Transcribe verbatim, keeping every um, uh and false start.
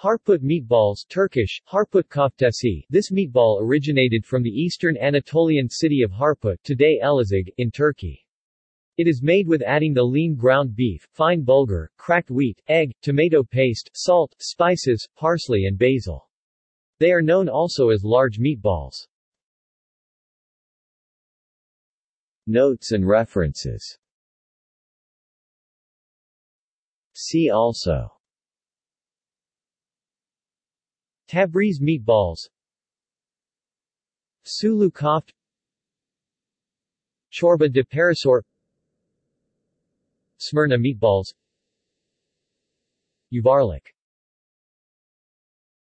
Harput meatballs Turkish, Harput köftesi. This meatball originated from the eastern Anatolian city of Harput, today Elazig, in Turkey. It is made with adding the lean ground beef, fine bulgur, cracked wheat, egg, tomato paste, salt, spices, parsley and basil. They are known also as large meatballs. Notes and references. See also: Tabriz meatballs, Sulu koft, Chorba de Parasor, Smyrna meatballs, Yuvarlak.